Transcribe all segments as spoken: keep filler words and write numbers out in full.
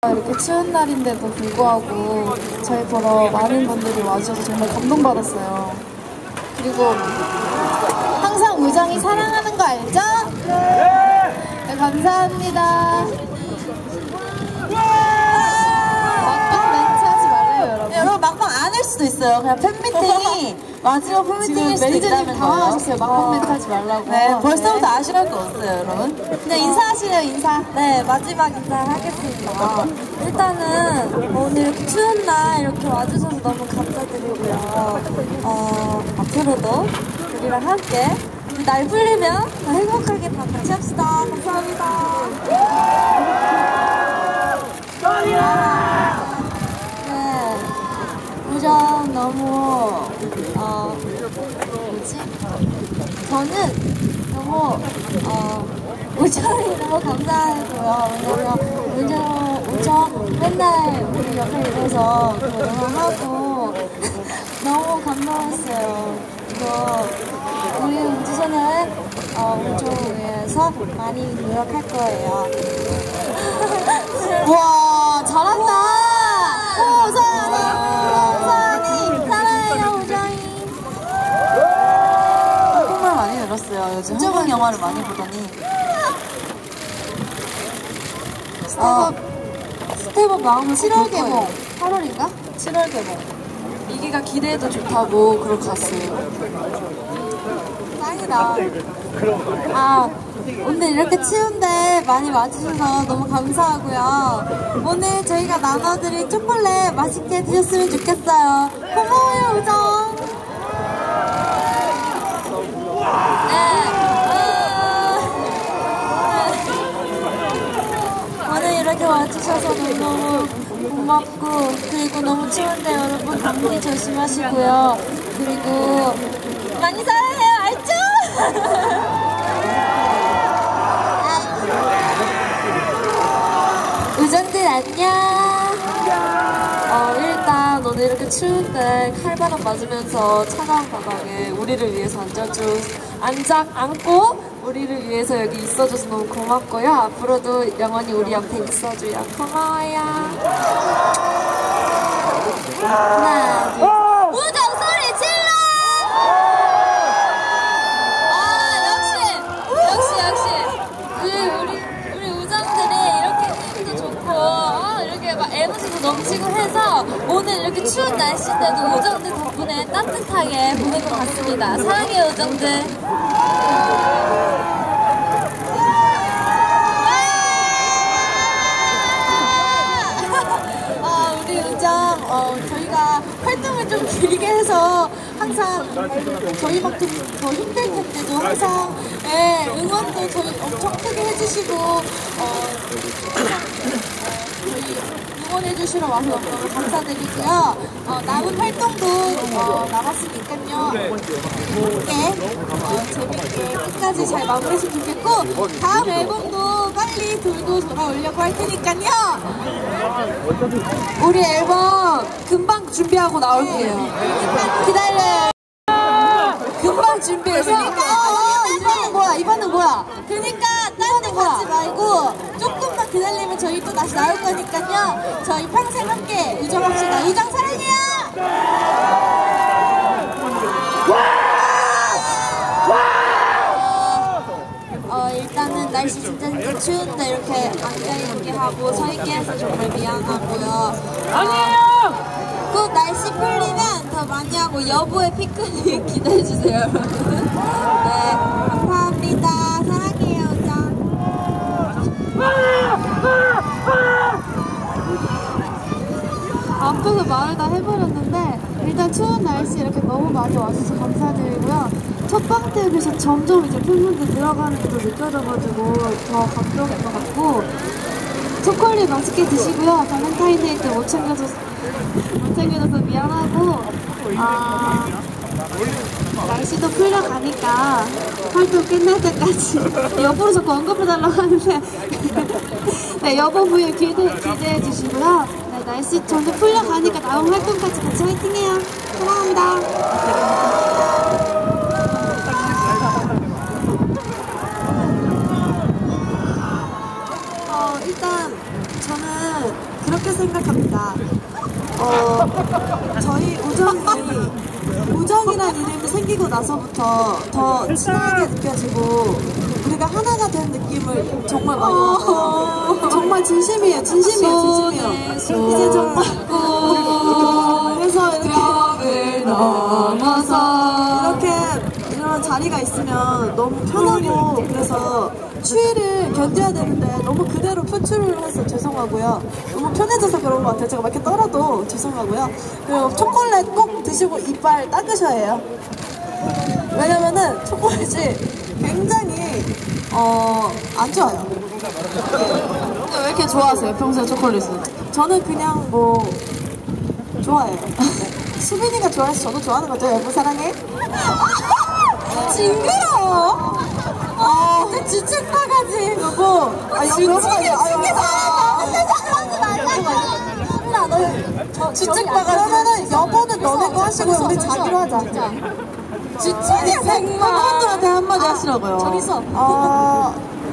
이렇게 추운 날인데도 불구하고 저희 보러 많은 분들이 와주셔서 정말 감동받았어요. 그리고 항상 우정이 사랑하는 거 알죠? 네, 감사합니다. 막방 멘트 하지 말래요, 여러분. 네, 여러분 막방 안 할 수도 있어요. 그냥 팬미팅이 마지막 팬미팅일 수도 있다는 거예요. 당황하셨어요. 막방 멘트 하지 말라고. 네, 벌써부터 네. 아쉬울 거 없어요, 여러분. 네, 인사하시래요, 인사. 네, 마지막 인사를 하겠습니다. 일단은 오늘 이렇게 추운 날 이렇게 와주셔서 너무 감사드리고요. 어, 앞으로도 우리랑 함께 날 풀리면 더 행복하게 다 같이 합시다. 감사합니다. 네, 우정 너무 어 뭐지? 저는 너무 어 우정이 너무 감사하고요. 왜냐면 우정 우정 맨날 우리 옆에 있어서 응원하고 너무 감동했어요. 이거 우리 우주소녀는 어, 우주를 위해서 많이 노력할 거예요. 와, 잘한다. 우정이, 우정이, 사랑해요, 우정이. 한국말 많이 늘었어요. 요즘 한국 영화를 많이 보더니. 스텝업, 스텝업 마음을 칠월 개봉. 팔월인가? 칠월 개봉. 이기가 기대해도 좋다고 그렇게 갔어요. 짱이다. 아, 오늘 이렇게 추운데 많이 와주셔서 너무 감사하고요. 오늘 저희가 나눠드린 초콜릿 맛있게 드셨으면 좋겠어요. 고마워요, 우정. 네. 어, 오늘 이렇게 와주셔서 너무너무 고맙고, 그리고 너무 추운데 여러분 감기 조심하시고요. 그리고 많이 사랑해요, 알죠? 우정들 안녕. 어, 일단 오늘 이렇게 추운데 칼바람 맞으면서 차가운 바닥에 우리를 위해서 앉아주 앉아 안고 우리를 위해서 여기 있어줘서 너무 고맙고요. 앞으로도 영원히 우리 옆에 있어줘요. 고마워요. 하나, 둘, 우정 소리 질러! 아, 역시, 역시, 역시. 그 우리 우리 우정들이 이렇게 힘도 좋고, 어, 이렇게 막 에너지도 넘치고 해서 오늘 이렇게 추운 날씨인데도 우정들 덕분에 따뜻하게 보낸 것 같습니다. 사랑해요, 우정들. 어, 저희가 활동을 좀 길게 해서 항상 저희만큼 더 힘들 텐데도 항상 네, 응원도 저희 엄청 크게 해주시고 어, 항상 어, 저희 응원해주시러 와서 너무 감사드리고요. 어, 남은 활동도 어, 남았으니까요. 함께 어, 재밌게 끝까지 잘 마무리했으면 좋겠고 다음 앨범도 빨리 돌고 돌아오려고 할 테니까요. 우리 앨범 금방 준비하고 나올게요. 네. 기다려요. 금방 준비해서. 그러니까 어, 이 반은 뭐야? 이 반은 뭐야? 그러니까 딴 데 가지 말고 조금만 기다리면 저희 또 다시 나올 거니까요. 저희 평생 함께 우정합시다. 우정 사랑해요. 어, 일단은 날씨 진짜 진짜 추운데 이렇게 앉아있게 하고 서있게 해서 정말 미안하고요. 아니에요! 곧 날씨 풀리면 더 많이 하고 여보의 피크닉 기대해주세요, 여러분. 네, 감사합니다. 사랑해요, 우정. 앞에서 말을 다 해버렸는데 일단 추운 날씨 이렇게 너무 많이 와주셔서 감사드리고요. 첫 방때에 비해서 점점 이제 팬분들 들어가는 게 더 느껴져가지고 더 감동인 것 같고 초콜릿 맛있게 드시고요. 발렌타인데이 때 못 챙겨줘서 못 챙겨줘서 미안하고 아, 날씨도 풀려가니까 활동 끝날 때까지 여보로 자꾸 언급해달라고 하는데 네, 여보 부에 기대, 기대해 주시고요. 네, 날씨 점점 풀려가니까 나온 활동까지 같이 화이팅해요. 사랑합니다. 어, 일단 저는 그렇게 생각합니다. 어, 저희 우정이, 우정이란 이름이 생기고 나서부터 더 친하게 느껴지고, 우리가 하나가 된 느낌을 정말 많이 받아요. 정말 진심이에요, 진심이에요, 진심이에요. 이제 정말, 그래서 이렇게, 벽을 넘어서 이렇게, 이런 자리가 있으면 너무 편하고, 그래서 추위를 견뎌야 되는데 너무 그대로 표출을 해서 죄송하고요. 너무 편해져서 그런 것 같아요. 제가 막 이렇게 떨어도 죄송하고요. 그리고 초콜릿 꼭 드시고 이빨 닦으셔야 해요. 왜냐면은 초콜릿이 굉장히 어, 안 좋아요. 근데 왜 이렇게 좋아하세요? 평소에 초콜릿을? 저는 그냥 뭐 좋아해요. 수빈이가 좋아해서 저도 좋아하는 거죠. 여보 사랑해. 징그러워. 아, 진짜 지책바가지 여보. 아, 여보 여보 지책바가지. 그러면은 여보는 너네 거 하시고 우리 자기로 하자. 지책의 백만 팬들한테 한마디 하시라고요. 저기 있어. 아,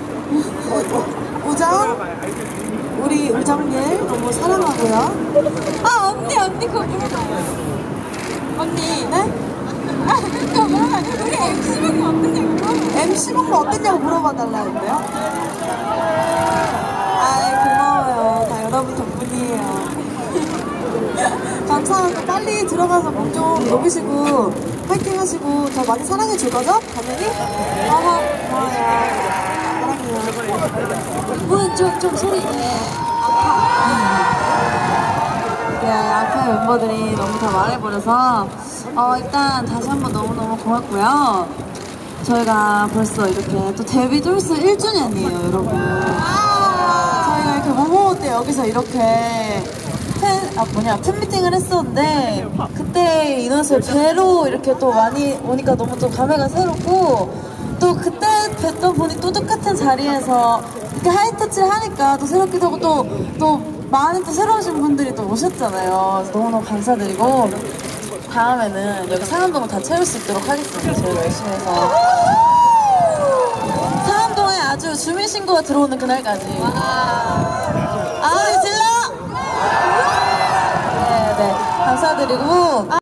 우정, 우리 우정일 너무 사랑하고요. 아 언니 언니 그거 물어봐요. 언니. 네? 아 그거 물어봐요. 우리 엠씨 먹으면 어떠냐고. 엠씨 먹고 어땠냐고 물어봐달라는데요? 아이, 고마워요. 다 여러분 덕분이에요. 감사하고 빨리 들어가서 목 좀 녹이시고 파이팅 하시고 더 많이 사랑해 줄 거죠? 당연히? 어허, 고마워요. 사랑해요. 문 좀 좀 소리 내. 네, 앞에 멤버들이 너무 다 말해버려서 어, 일단 다시 한번 너무너무 고맙고요. 저희가 벌써 이렇게 또 데뷔 돌스 일 주년이에요, 여러분. 저희가 이렇게 모모 때 여기서 이렇게 팬, 아 뭐냐, 팬미팅을 했었는데 그때 인원수를 배로 이렇게 또 많이 오니까 너무 또 감회가 새롭고, 또 그때 뵀던 분이 또 똑같은 자리에서 이렇게 하이터치를 하니까 또 새롭기도 하고 또, 또 많은 또 새로우신 분들이 또 오셨잖아요. 그래서 너무너무 감사드리고 다음에는 여기 상암동을 다 채울 수 있도록 하겠습니다. 저희가 열심히 해서 상암동에 아주 주민신고가 들어오는 그날까지 아, 질러! 네, 네, 감사드리고